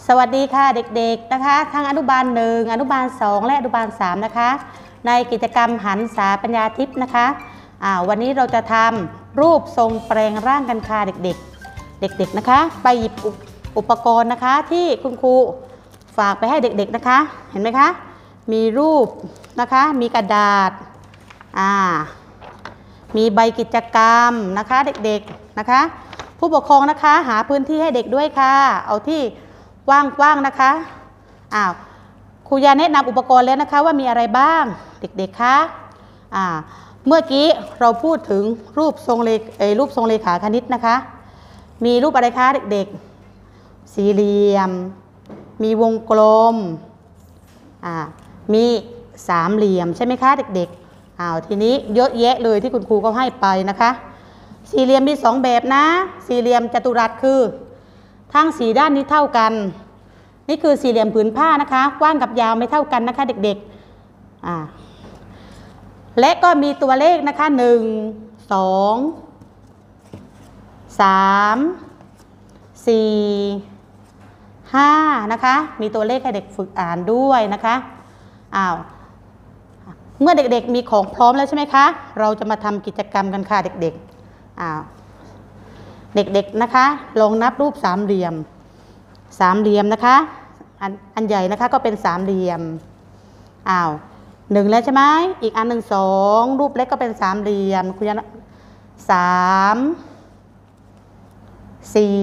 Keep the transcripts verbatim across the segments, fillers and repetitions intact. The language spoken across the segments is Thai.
สวัสดีค่ะเด็กๆนะคะทั้งอนุบาลหนึ่งอนุบาลสองและอนุบาลสามนะคะในกิจกรรมหันษาปัญญาทิพย์นะคะวันนี้เราจะทำรูปทรงแปลงร่างกันค่ะเด็กๆเด็กๆนะคะไปหยิบอุปกรณ์นะคะที่คุณครูฝากไปให้เด็กๆนะคะเห็นไหมคะมีรูปนะคะมีกระดาษอ่ามีใบกิจกรรมนะคะเด็กๆนะคะผู้ปกครองนะคะหาพื้นที่ให้เด็กด้วยค่ะเอาที่ว่างๆนะคะอ้าวครูยาแนะนำอุปกรณ์แล้วนะคะว่ามีอะไรบ้างเด็กๆคะอ่าเมื่อกี้เราพูดถึงรูปทรงเลเอรูปทรงเลขาคณิตนะคะมีรูปอะไรคะเด็กๆสี่เหลี่ยมมีวงกลมอ่ามีสามเหลี่ยมใช่ไหมคะเด็กๆอ้าวทีนี้เยอะแยะเลยที่คุณครูเขาให้ไปนะคะสี่เหลี่ยมมีสองแบบนะสี่เหลี่ยมจัตุรัสคือทั้งสี่ด้านนี้เท่ากันนี่คือสี่เหลี่ยมผืนผ้านะคะกว้างกับยาวไม่เท่ากันนะคะเด็กๆอ่าและก็มีตัวเลขนะคะหนึ่งสองสามสี่ห้านะคะมีตัวเลขให้เด็กฝึกอ่านด้วยนะคะอ้าวเมื่อเด็กๆมีของพร้อมแล้วใช่ไหมคะเราจะมาทำกิจกรรมกันค่ะเด็กๆอ้าวเด็กๆนะคะลองนับรูปสามเหลี่ยมสามเหลี่ยมนะคะอันอันใหญ่นะคะก็เป็นสามเหลี่ยมอ้าวหนึ่งแล้วใช่ไหมอีกอันหนึ่งสองรูปเล็กก็เป็นสามเหลี่ยมคุณยันสามสี่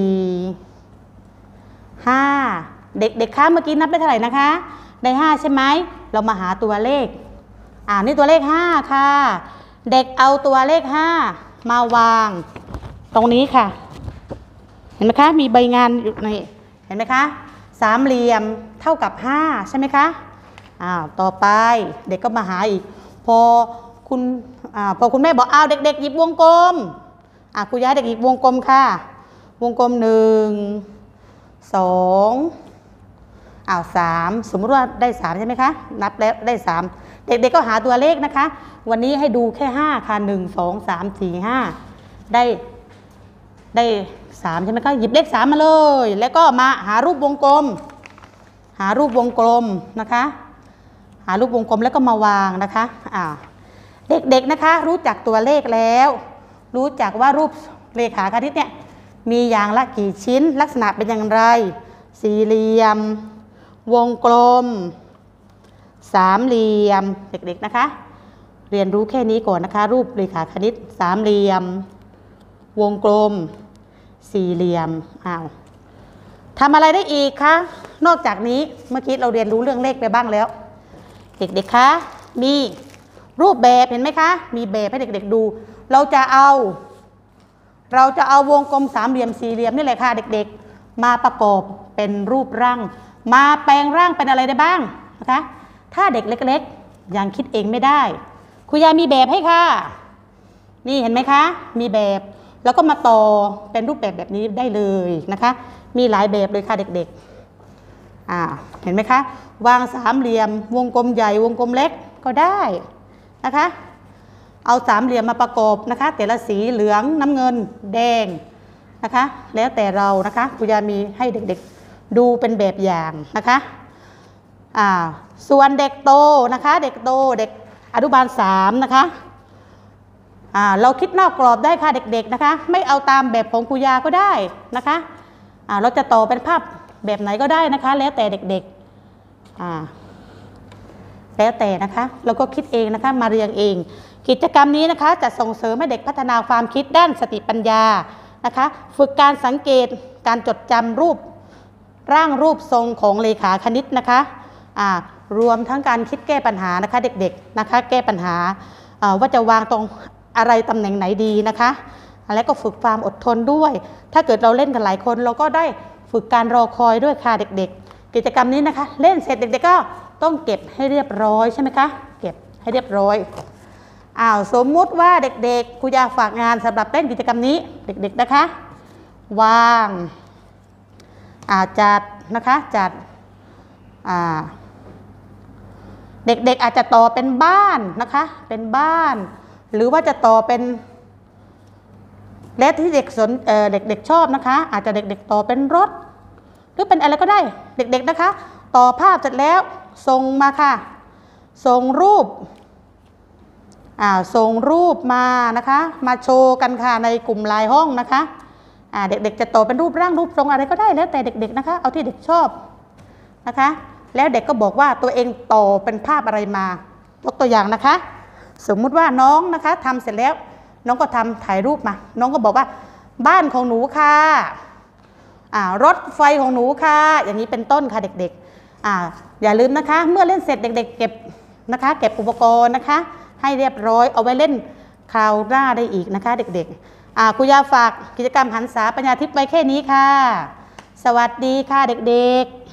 ห้าเด็กๆคะเมื่อกี้นับได้เท่าไหร่นะคะได้ห้าใช่ไหมเรามาหาตัวเลขอ่านี่ตัวเลขห้าค่ะเด็กเอาตัวเลขห้ามาวางตรงนี้ค่ะเห็นไหมคะมีใบงานอยู่ในเห็นไหมคะสามเหลี่ยมเท่ากับห้าใช่ไหมคะอ้าวต่อไปเด็กก็มาหาอีกพอคุณอ่าพอคุณแม่บอกอ้าวเด็กๆหยิบวงกลมอ่าครูย้ายเด็กหยิบวงกลมค่ะวงกลมหนึ่งสองอ้าวสามสมมติว่าได้สามใช่ไหมคะนับแล้วได้สามเด็กๆก็หาตัวเลขนะคะวันนี้ให้ดูแค่ห้าค่ะหนึ่งสองสามสี่ห้าได้ได้สามใช่ไหมคะหยิบเลขสามมาเลยแล้วก็มาหารูปวงกลมหารูปวงกลมนะคะหารูปวงกลมแล้วก็มาวางนะคะอ่าเด็กๆนะคะรู้จักตัวเลขแล้วรู้จักว่ารูปเลขาคณิตเนี่ยมีอย่างละกี่ชิ้นลักษณะเป็นอย่างไรสี่เหลี่ยมวงกลมสามเหลี่ยมเด็กๆนะคะเรียนรู้แค่นี้ก่อนนะคะรูปเลขาคณิตสามเหลี่ยมวงกลมสี่เหลี่ยมอ้าวทำอะไรได้อีกคะนอกจากนี้เมื่อกี้เราเรียนรู้เรื่องเลขไปบ้างแล้วเด็กๆคะมีรูปแบบเห็นไหมคะมีแบบให้เด็กๆดูเราจะเอาเราจะเอาวงกลมสามเหลี่ยมสี่เหลี่ยมนี่แหละค่ะเด็กๆมาประกอบเป็นรูปร่างมาแปลงร่างเป็นอะไรได้บ้างนะคะถ้าเด็กเล็กๆยังคิดเองไม่ได้ครูยามีแบบให้ค่ะนี่เห็นไหมคะมีแบบแล้วก็มาต่อเป็นรูปแบบแบบนี้ได้เลยนะคะมีหลายแบบเลยค่ะเด็กๆอ่าเห็นไหมคะวางสามเหลี่ยมวงกลมใหญ่วงกลมเล็กก็ได้นะคะเอาสามเหลี่ยมมาประกอบนะคะแต่ละสีเหลืองน้ำเงินแดงนะคะแล้วแต่เรานะคะครูยามีให้เด็กๆดูเป็นแบบอย่างนะคะอ่าส่วนเด็กโตนะคะเด็กโตเด็กอนุบาลสามนะคะอ่าเราคิดนอกกรอบได้ค่ะเด็กๆนะคะไม่เอาตามแบบของครูยาก็ได้นะคะอ่าเราจะต่อเป็นภาพแบบไหนก็ได้นะคะแล้วแต่เด็กๆอ่าแล้วแต่นะคะเราก็คิดเองนะคะมาเรียงเองกิจกรรมนี้นะคะจะส่งเสริมให้เด็กพัฒนาความคิดด้านสติปัญญานะคะฝึกการสังเกตการจดจำรูปร่างรูปทรงของเลขาคณิตนะคะอ่ารวมทั้งการคิดแก้ปัญหานะคะเด็กๆนะคะแก้ปัญหาว่าจะวางตรงอะไรตำแหน่งไหนดีนะคะแล้วก็ฝึกความอดทนด้วยถ้าเกิดเราเล่นกันหลายคนเราก็ได้ฝึกการรอคอยด้วยค่ะเด็กๆกิจกรรมนี้นะคะเล่นเสร็จเด็กๆก็ต้องเก็บให้เรียบร้อยใช่ไหมคะเก็บให้เรียบร้อยอ้าวสมมุติว่าเด็กๆครูยาฝากงานสำหรับเล่นกิจกรรมนี้เด็กๆนะคะวางอ่าจัดนะคะจัดอ่าเด็กๆอาจจะต่อเป็นบ้านนะคะเป็นบ้านหรือว่าจะต่อเป็นและที่เด็กสนเอ่อเด็กๆชอบนะคะอาจจะเด็กๆต่อเป็นรถหรือเป็นอะไรก็ได้เด็กๆนะคะต่อภาพเสร็จแล้วส่งมาค่ะส่งรูปอ่าส่งรูปมานะคะมาโชว์กันค่ะในกลุ่มไลน์ห้องนะคะอ่าเด็กๆจะต่อเป็นรูปร่างรูปทรงอะไรก็ได้แล้วแต่เด็กๆนะคะเอาที่เด็กชอบนะคะแล้วเด็กก็บอกว่าตัวเองต่อเป็นภาพอะไรมายกตัวอย่างนะคะสมมุติว่าน้องนะคะทำเสร็จแล้วน้องก็ทำถ่ายรูปมาน้องก็บอกว่าบ้านของหนูค่ะอ่ารถไฟของหนูค่ะอย่างนี้เป็นต้นค่ะเด็กๆอ่าอย่าลืมนะคะเมื่อเล่นเสร็จเด็กๆเก็บนะคะเก็บอุปกรณ์นะคะให้เรียบร้อยเอาไว้เล่นคราวหน้าได้อีกนะคะเด็กๆอ่าครูยาฝากกิจกรรมหันษาปัญญาทิพย์ไว้แค่นี้ค่ะสวัสดีค่ะเด็กๆ